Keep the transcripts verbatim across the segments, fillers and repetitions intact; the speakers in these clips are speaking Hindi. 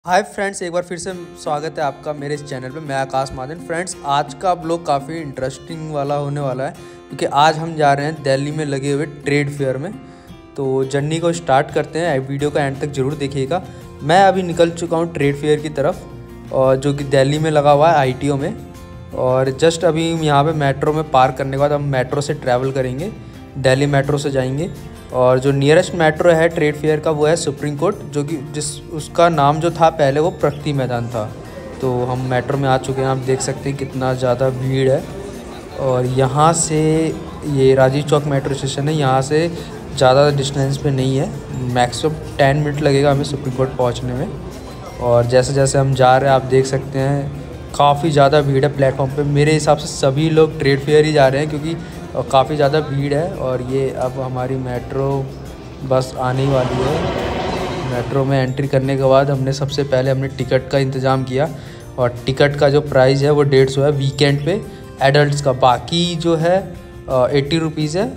हाय फ्रेंड्स, एक बार फिर से स्वागत है आपका मेरे इस चैनल पे। मैं आकाश महाजन। फ्रेंड्स, आज का ब्लॉग काफ़ी इंटरेस्टिंग वाला होने वाला है क्योंकि आज हम जा रहे हैं दिल्ली में लगे हुए ट्रेड फेयर में। तो जर्नी को स्टार्ट करते हैं। वीडियो का एंड तक ज़रूर देखिएगा। मैं अभी निकल चुका हूँ ट्रेड फेयर की तरफ, और जो कि दिल्ली में लगा हुआ है आई टी ओ में। और जस्ट अभी यहाँ पर मेट्रो में पार्क करने के बाद हम मेट्रो से ट्रैवल करेंगे, दिल्ली मेट्रो से जाएंगे। और जो नियरेस्ट मेट्रो है ट्रेड फेयर का वो है सुप्रीम कोर्ट, जो कि जिस उसका नाम जो था पहले वो प्रगति मैदान था। तो हम मेट्रो में आ चुके हैं। आप देख सकते हैं कितना ज़्यादा भीड़ है। और यहाँ से ये राजीव चौक मेट्रो स्टेशन है, यहाँ से ज़्यादा डिस्टेंस पे नहीं है। मैक्सिमम टेन मिनट लगेगा हमें सुप्रीम कोर्ट पहुँचने में। और जैसे जैसे हम जा रहे हैं आप देख सकते हैं काफ़ी ज़्यादा भीड़ है प्लेटफॉर्म पे। मेरे हिसाब से सभी लोग ट्रेड फेयर ही जा रहे हैं क्योंकि और काफ़ी ज़्यादा भीड़ है। और ये अब हमारी मेट्रो बस आने वाली है। मेट्रो में एंट्री करने के बाद हमने सबसे पहले हमने टिकट का इंतज़ाम किया, और टिकट का जो प्राइस है वो डेढ़ सौ है वीकेंड पे एडल्ट्स का। बाकी जो है एट्टी रुपीज़ है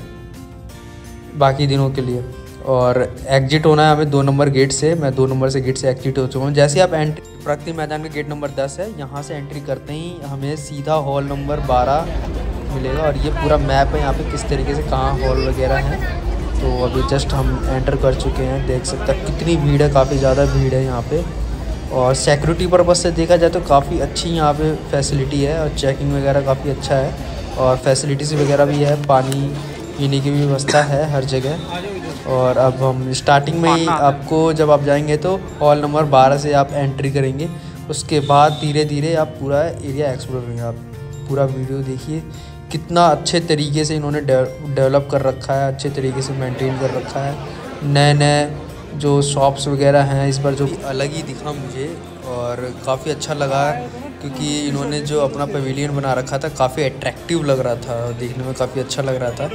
बाकी दिनों के लिए। और एग्जिट होना है हमें दो नंबर गेट से। मैं दो नंबर से गेट से एग्जिट हो चुका हूँ। जैसे आप एंट्री प्रगति मैदान का गेट नंबर दस है, यहाँ से एंट्री करते ही हमें सीधा हॉल नंबर बारह मिलेगा। और ये पूरा मैप है यहाँ पे किस तरीके से कहाँ हॉल वगैरह है। तो अभी जस्ट हम एंटर कर चुके हैं। देख सकते हैं कितनी भीड़ है, काफ़ी ज़्यादा भीड़ है यहाँ पे। और सिक्योरिटी पर्पज़ से देखा जाए तो काफ़ी अच्छी यहाँ पे फैसिलिटी है, और चेकिंग वगैरह काफ़ी अच्छा है। और फैसिलिटीज़ वगैरह भी है, पानी पीने की भी व्यवस्था है हर जगह। और अब हम स्टार्टिंग में ही आपको जब आप जाएंगे तो हॉल नंबर बारह से आप एंट्री करेंगे। उसके बाद धीरे धीरे आप पूरा एरिया एक्सप्लोर करेंगे। आप पूरा वीडियो देखिए, कितना अच्छे तरीके से इन्होंने डेवलप कर रखा है, अच्छे तरीके से मेंटेन कर रखा है। नए नए जो शॉप्स वगैरह हैं इस बार जो अलग ही दिखा मुझे, और काफ़ी अच्छा लगा क्योंकि इन्होंने जो अपना पवेलियन बना रखा था काफ़ी अट्रैक्टिव लग रहा था, देखने में काफ़ी अच्छा लग रहा था।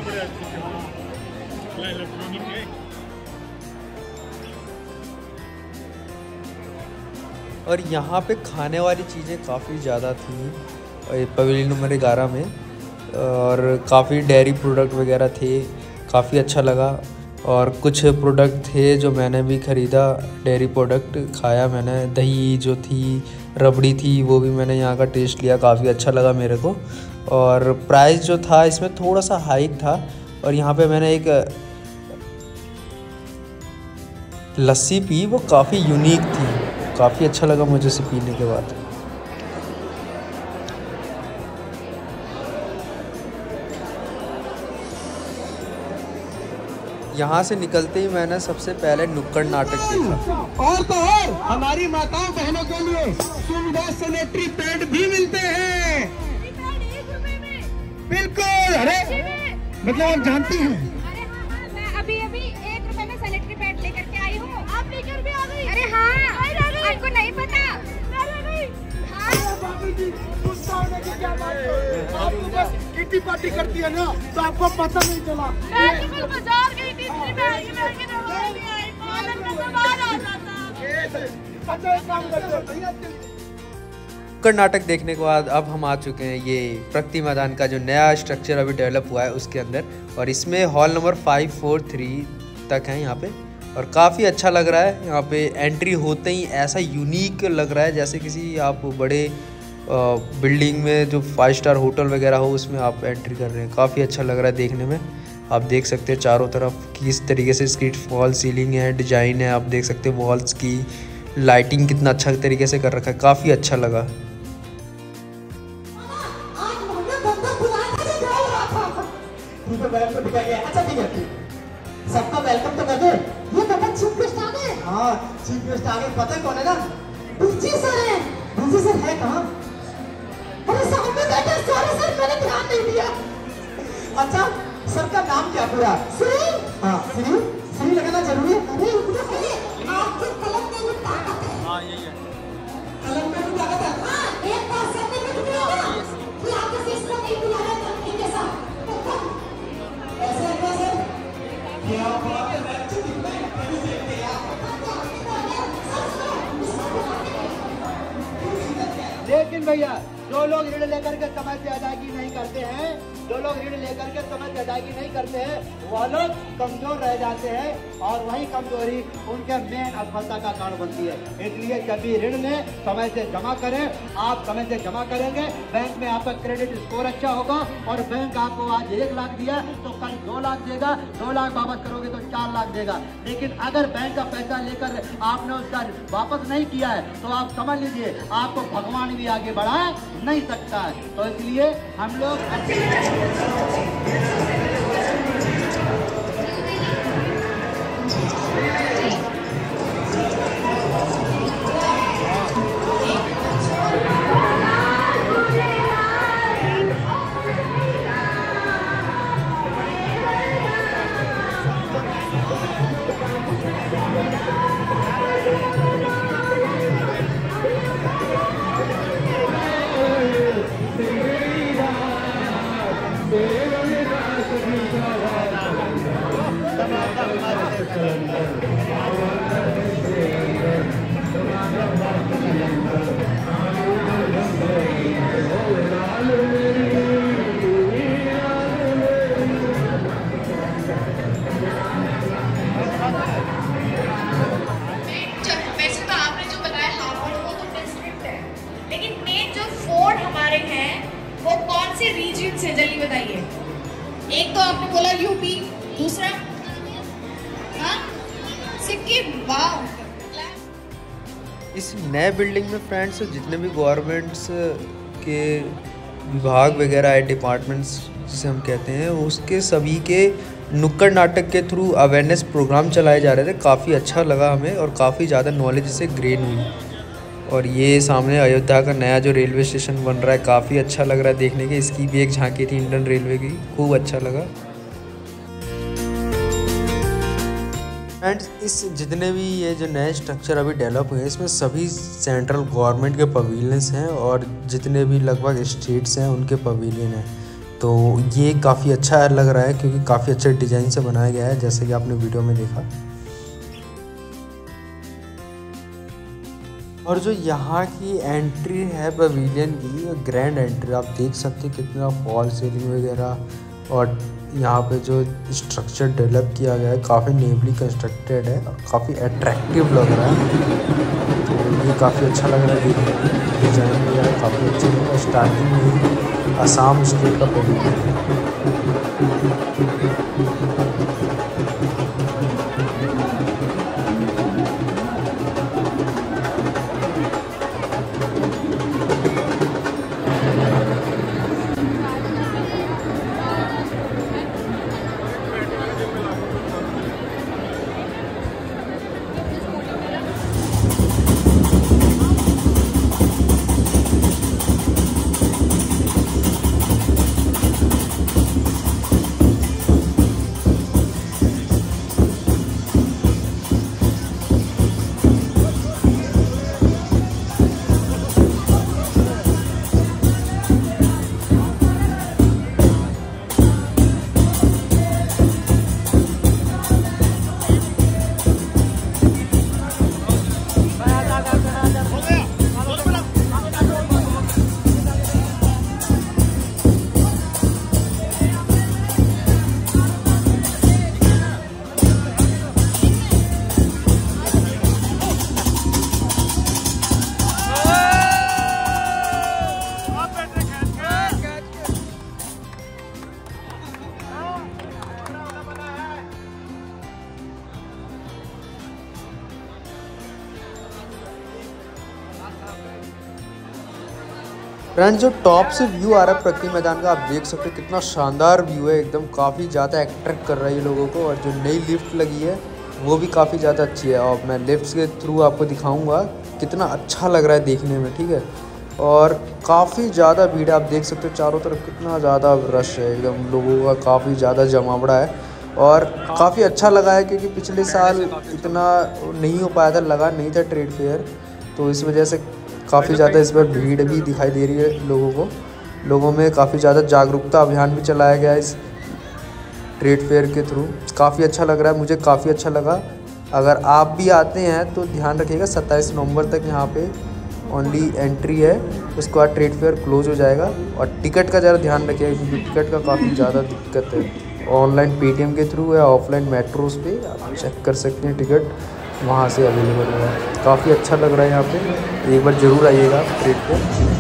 और यहाँ पे खाने वाली चीज़ें काफ़ी ज़्यादा थी पवेलियन नंबर ग्यारह में, और काफ़ी डेयरी प्रोडक्ट वगैरह थे, काफ़ी अच्छा लगा। और कुछ प्रोडक्ट थे जो मैंने भी ख़रीदा, डेयरी प्रोडक्ट खाया मैंने। दही जो थी, रबड़ी थी, वो भी मैंने यहाँ का टेस्ट लिया, काफ़ी अच्छा लगा मेरे को। और प्राइस जो था इसमें थोड़ा सा हाइक था। और यहाँ पे मैंने एक लस्सी पी, वो काफ़ी यूनिक थी, काफ़ी अच्छा लगा मुझे इसे पीने के बाद। यहाँ से निकलते ही मैंने सबसे पहले नुक्कड़ नाटक देखा। और तो और हमारी माताओं बहनों के लिए सुंदर सैनिटरी पैड भी मिलते हैं। बिल्कुल, अरे मतलब आप जानती हैं। अरे हाँ हाँ, मैं अभी अभी एक रुपए में सैनिटरी पैड लेकर के आई हूँ। आप लेकर भी आ गई? अरे हाँ, आपको नहीं पता? आप तो बस किटी पार्टी करती है ना, तो आपको पता नहीं चला। मैं तो कल बाजार गई थी, इतनी महंगी महंगी दवाई भी आई, पालन का सामान आ जाता। अच्छा एक काम करते हैं, नुक्कड़ नाटक देखने के बाद अब हम आ चुके हैं ये प्रगति मैदान का जो नया स्ट्रक्चर अभी डेवलप हुआ है उसके अंदर। और इसमें hall number five four three तक है यहाँ पे, और काफ़ी अच्छा लग रहा है। यहाँ पे एंट्री होते ही ऐसा यूनिक लग रहा है जैसे किसी आप बड़े बिल्डिंग में जो फाइव स्टार होटल वगैरह हो उसमें आप एंट्री कर रहे हैं। काफ़ी अच्छा लग रहा है देखने में। आप देख सकते हैं चारों तरफ किस तरीके से इसकी फॉल सीलिंग है, डिजाइन है। आप देख सकते हैं वॉल्स की लाइटिंग कितना अच्छा तरीके से कर रखा है, काफ़ी अच्छा लगा। अच्छा ठीक है, सबका वेलकम तो कर दे। ये पता चीफ गेस्ट आ गए। हाँ, चीफ गेस्ट आ गए। पता है कौन है ना? डीजी सर है। डीजी सर है कहाँ? अरे सामने बैठे। सॉरी सर, मैंने ध्यान नहीं दिया। अच्छा, सर का नाम क्या पूरा? श्री। हाँ, श्री। श्री लगाना जरूरी है। अरे आपके कलम में भी ताकत है। हाँ, यही है। कलम में भी ताकत है। हाँ, एक बार सर ने लिख दिया ना कि आपके फेस को नहीं बुलाया कंपनी के साथ। ऐसे कैसे? क्या बात है? अच्छी दिखता है। कैसे देखते हैं आप? लेकिन भैया, जो लोग ऋण लेकर के समय से अदायगी नहीं करते हैं जो लोग ऋण लेकर के समय से अदायगी नहीं करते हैं वह लोग कमजोर रह जाते हैं और वही कमजोरी उनके मेन असफलता का कारण बनती है। इसलिए जब भी ऋण लें समय से जमा करें। आप समय से जमा करेंगे, बैंक में आपका क्रेडिट स्कोर अच्छा होगा और बैंक आपको आज एक लाख दिया तो कल दो लाख देगा, दो लाख वापस करोगे तो चार लाख देगा। लेकिन अगर बैंक का पैसा लेकर आपने उसका वापस नहीं किया है तो आप समझ लीजिए आपको भगवान भी आगे बढ़ा नहीं सकता है। तो इसलिए हम लोग वो कौन से रीजन से, जल्दी बताइए। एक तो आपने बोला यूपी, दूसरा हाँ सिक्किम। वाह। इस नए बिल्डिंग में फ्रेंड्स जितने भी गवर्नमेंट्स के विभाग वगैरह है, डिपार्टमेंट्स जिसे हम कहते हैं, उसके सभी के नुक्कड़ नाटक के थ्रू अवेयरनेस प्रोग्राम चलाए जा रहे थे। काफ़ी अच्छा लगा हमें और काफ़ी ज़्यादा नॉलेज इससे गेन हुई। और ये सामने अयोध्या का नया जो रेलवे स्टेशन बन रहा है, काफ़ी अच्छा लग रहा है देखने के। इसकी भी एक झांकी थी इंडियन रेलवे की, खूब अच्छा लगा। फ्रेंड्स इस जितने भी ये जो नए स्ट्रक्चर अभी डेवलप हुए हैं इसमें सभी सेंट्रल गवर्नमेंट के पवेलियंस हैं और जितने भी लगभग स्टेट्स हैं उनके पवेलियन हैं। तो ये काफ़ी अच्छा लग रहा है क्योंकि काफ़ी अच्छे डिज़ाइन से बनाया गया है, जैसे कि आपने वीडियो में देखा। और जो यहाँ की एंट्री है पवेलियन की, ग्रैंड एंट्री, आप देख सकते हैं कितना फॉल सीलिंग वगैरह और यहाँ पे जो स्ट्रक्चर डेवलप किया गया है काफ़ी नेवली कंस्ट्रक्टेड है और काफ़ी अट्रैक्टिव लग रहा है। तो ये काफ़ी अच्छा लग रहा है देखने में, डिज़ाइन वगैरह काफ़ी अच्छे लग रहा है। स्टार्टिंग में ही असम स्टेट का पवेलियन है। फ्रेंड्स जो टॉप से व्यू आ रहा है प्रगति मैदान का, आप देख सकते हैं कितना शानदार व्यू है एकदम, काफ़ी ज़्यादा अट्रैक्ट कर रहा है ये लोगों को। और जो नई लिफ्ट लगी है वो भी काफ़ी ज़्यादा अच्छी है और मैं लिफ्ट के थ्रू आपको दिखाऊंगा कितना अच्छा लग रहा है देखने में, ठीक है। और काफ़ी ज़्यादा भीड़, आप देख सकते हो चारों तरफ कितना ज़्यादा रश है एकदम, लोगों का काफ़ी ज़्यादा जमावड़ा है। और काफ़ी अच्छा लगा है क्योंकि पिछले साल इतना नहीं हो पाया था, लगा नहीं था ट्रेड फेयर, तो इस वजह से काफ़ी ज़्यादा इस बार भीड़ भी दिखाई दे रही है लोगों को। लोगों में काफ़ी ज़्यादा जागरूकता अभियान भी चलाया गया है इस ट्रेड फेयर के थ्रू। काफ़ी अच्छा लग रहा है, मुझे काफ़ी अच्छा लगा। अगर आप भी आते हैं तो ध्यान रखिएगा सत्ताईस नवंबर तक यहाँ पे ओनली एंट्री है, उसके बाद ट्रेड फेयर क्लोज हो जाएगा। और टिकट का ज़रा ध्यान रखिएगा क्योंकि टिकट का काफ़ी ज़्यादा दिक्कत है। ऑनलाइन पेटीएम के थ्रू या ऑफलाइन मेट्रोस पे आप चेक कर सकते हैं, टिकट वहाँ से अवेलेबल होगा। काफ़ी अच्छा लग रहा है यहाँ पे, एक बार ज़रूर आइएगा ट्रेड पे।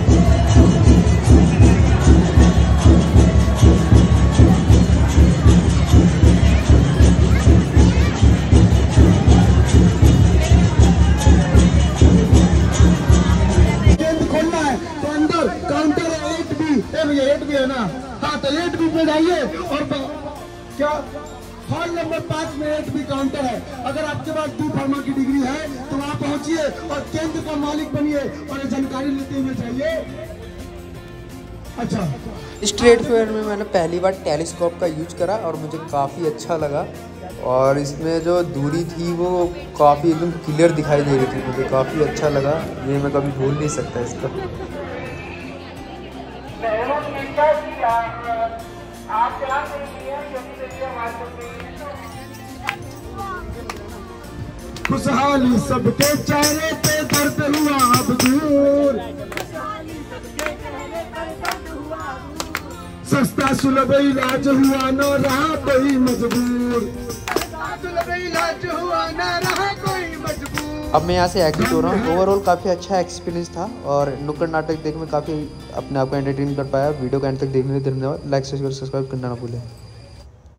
काउंटर है एट बी, ए भैया एट बी है ना, हाँ तो एट बी पे जाइए और क्या हॉल नंबर पाँच में एट बी काउंटर है। अगर आपके पास डी फार्मा की डिग्री है तो वहाँ पहुँचिए और केंद्र का मालिक बनिए और जानकारी लेते हुए जाइए। अच्छा, इस ट्रेड फेयर में मैंने पहली बार टेलीस्कोप का यूज करा और मुझे काफ़ी अच्छा लगा। और इसमें जो दूरी थी वो काफ़ी एकदम क्लियर दिखाई दे रही थी, मुझे काफ़ी अच्छा लगा। ये मैं कभी भूल नहीं सकता इसका। खुशहाली सबके चेहरे पे दर्द हुआ अब दूर, सस्ता सुलभ इलाज हुआ न रहा कोई मजबूर, सुलभ इलाज हुआ न रहा कोई मजबूर। अब मैं यहाँ से एग्जिट हो रहा हूँ। ओवरऑल काफ़ी अच्छा एक्सपीरियंस था और नुक्कड़ नाटक देखने में काफ़ी अपने आप को एंटरटेन कर पाया। वीडियो को एंड तक देखने के लिए धन्यवाद। लाइक शेयर सब्सक्राइब करना ना भूलें।